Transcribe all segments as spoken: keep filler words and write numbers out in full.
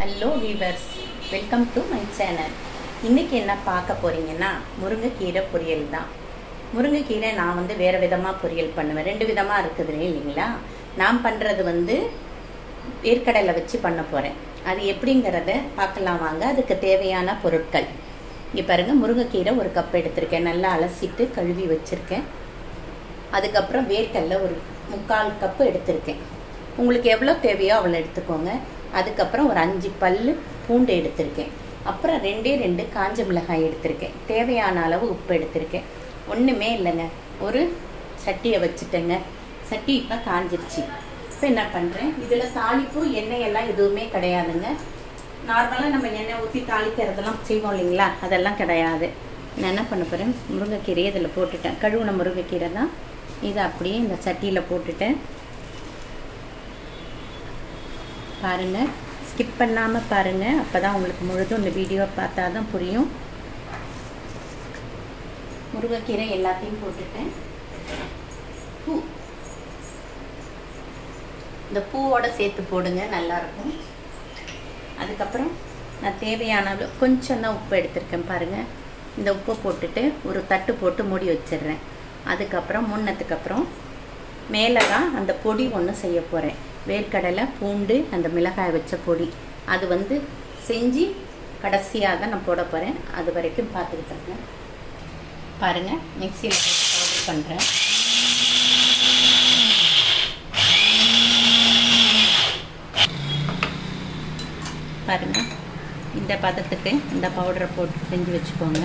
Hello viewers, welcome to my channel. இன்றைக்கி என்ன பார்க்க போகிறீங்கன்னா முருங்கைக்கீரை பொரியல் தான். முருங்கைக்கீரை நான் வந்து வேறு விதமாக பொரியல் பண்ணுவேன். ரெண்டு விதமாக இருக்குது இல்லைங்களா? நான் பண்ணுறது வந்து வேர்க்கடலை வச்சு பண்ண போகிறேன். அது எப்படிங்கிறத பார்க்கலாம் வாங்க. அதுக்கு தேவையான பொருட்கள் இங்கே பாருங்கள். முருங்கைக்கீரை ஒரு கப் எடுத்திருக்கேன், நல்லா அலசிட்டு கழுவி வச்சுருக்கேன். அதுக்கப்புறம் வேர்க்கடலை ஒரு முக்கால் கப்பு எடுத்திருக்கேன். உங்களுக்கு எவ்வளோ தேவையோ அவ்வளோ எடுத்துக்கோங்க. அதுக்கப்புறம் ஒரு அஞ்சு பல் பூண்டு எடுத்திருக்கேன். அப்புறம் ரெண்டே ரெண்டு காஞ்ச மிளகாய் எடுத்திருக்கேன். தேவையான அளவு உப்பு எடுத்திருக்கேன். ஒன்றுமே இல்லைங்க, ஒரு சட்டியை வச்சுட்டேங்க. சட்டி இப்போ காஞ்சிருச்சு. இப்போ என்ன பண்ணுறேன், இதில் தாளிப்பு எண்ணெய் எல்லாம் எதுவுமே கிடையாதுங்க. நார்மலாக நம்ம எண்ணெய் ஊற்றி தாளிக்கிறதெல்லாம் செய்வோம் இல்லைங்களா, அதெல்லாம் கிடையாது. நான் என்ன பண்ண போகிறேன், முருங்கைக்கீரையை இதில் போட்டுட்டேன். கழுவுன முருங்கைக்கீரை தான். இதை அப்படியே இந்த சட்டியில் போட்டுட்டேன். பாருங்கள், ஸ்கிப் பண்ணாமல் பாருங்கள், அப்போ தான் உங்களுக்கு முழுதும் இந்த வீடியோ பார்த்தா தான் புரியும். முருங்கைக்கீரை எல்லாத்தையும் போட்டுட்டேன். பூ, இந்த பூவோடு சேர்த்து போடுங்க, நல்லாயிருக்கும். அதுக்கப்புறம் நான் தேவையான அளவு கொஞ்சம் தான் உப்பு எடுத்திருக்கேன். பாருங்கள், இந்த உப்பை போட்டுட்டு ஒரு தட்டு போட்டு மூடி வச்சிடுறேன். அதுக்கப்புறம் முன்னத்துக்கப்புறம் மேலே தான் அந்த பொடி ஒன்று செய்ய போகிறேன். வேர்க்கடலை, பூண்டு, அந்த மிளகாய் வச்ச பொடி. அது வந்து செஞ்சு கடைசியாக தான் நான் போட போகிறேன். அது வரைக்கும் பார்த்துக்கிட்டாங்க. பாருங்கள், மிக்சியில் போட்டு பவுடர் பண்ணுறேன். பாருங்கள், இந்த பதத்துக்கு இந்த பவுடரை போட்டு செஞ்சு வச்சுக்கோங்க.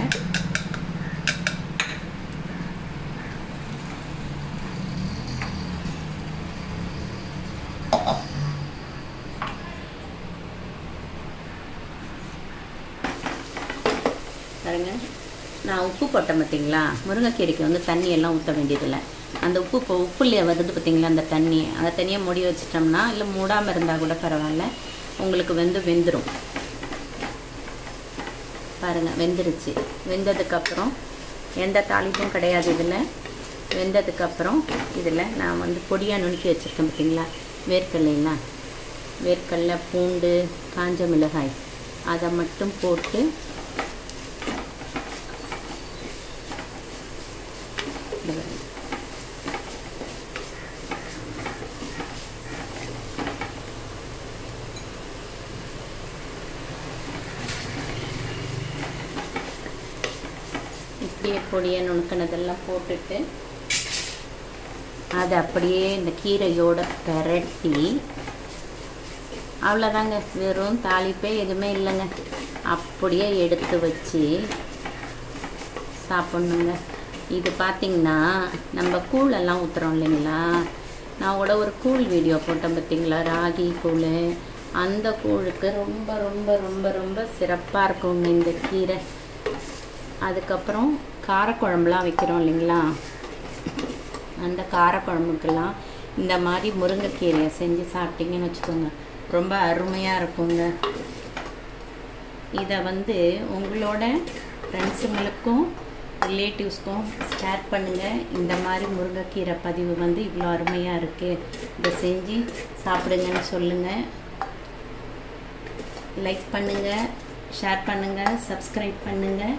பாருங்க, நான் உப்பு போட்டேன் பார்த்தீங்களா? முருங்கைக்கீரைக்கு வந்து தண்ணி எல்லாம் ஊற்ற வேண்டியதில்லை. அந்த உப்பு இப்போ உப்புலையே வருது பார்த்தீங்களா, அந்த தண்ணி, அந்த தண்ணியை மூடி வச்சிட்டோம்னா, இல்லை மூடாமல் இருந்தால் கூட பரவாயில்ல, உங்களுக்கு வெந்து வெந்துடும். பாருங்கள், வெந்துருச்சு. வெந்ததுக்கப்புறம் எந்த தாளிப்பும் கிடையாது இதில். வெந்ததுக்கப்புறம் இதில் நான் வந்து பொடியாக நுணுக்கி வச்சுருக்கேன் பார்த்தீங்களா, வேர்க்கடலைன்னா வேர்க்கடலை, பூண்டு, காஞ்ச மிளகாய், அதை மட்டும் போட்டு இப்படியே பொடியை நுணுக்கினதெல்லாம் போட்டுட்டு அதை அப்படியே இந்த கீரையோட பெரட்டி, அவ்வளோதாங்க. வெறும் தாளிப்பே எதுவுமே இல்லைங்க. அப்படியே எடுத்து வச்சு சாப்பிட்ணுங்க. இது பார்த்திங்கன்னா நம்ம கூழெல்லாம் ஊற்றுறோம் இல்லைங்களா, நான் கூட ஒரு கூழ் வீடியோ போட்டேன் பார்த்தீங்களா, ராகி கூழ். அந்த கூழுக்கு ரொம்ப ரொம்ப ரொம்ப ரொம்ப சிறப்பாக இருக்குங்க இந்த கீரை. அதுக்கப்புறம் காரக்குழம்புலாம் வைக்கிறோம் இல்லைங்களா, அந்த காரக்குழம்புக்கெல்லாம் இந்த மாதிரி முருங்கைக்கீரையை செஞ்சு சாப்பிட்டிங்கன்னு வச்சுக்கோங்க, ரொம்ப அருமையாக இருக்குங்க. இதை வந்து உங்களோட ஃப்ரெண்ட்ஸுங்களுக்கும் ரிலேட்டிவ்ஸ்க்கும் ஷேர் பண்ணுங்கள். இந்த மாதிரி முருங்கைக்கீரை பதிவு வந்து இவ்வளோ அருமையாக இருக்குது, இதை செஞ்சு சாப்பிடுங்கன்னு சொல்லுங்கள். லைக் பண்ணுங்கள், ஷேர் பண்ணுங்கள், சப்ஸ்கிரைப் பண்ணுங்கள்.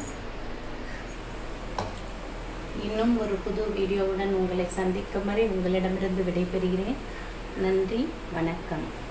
இன்னும் ஒரு புது வீடியோவுடன் உங்களை சந்திக்கும் வரை உங்களிடமிருந்து விடைபெறுகிறேன். நன்றி, வணக்கம்.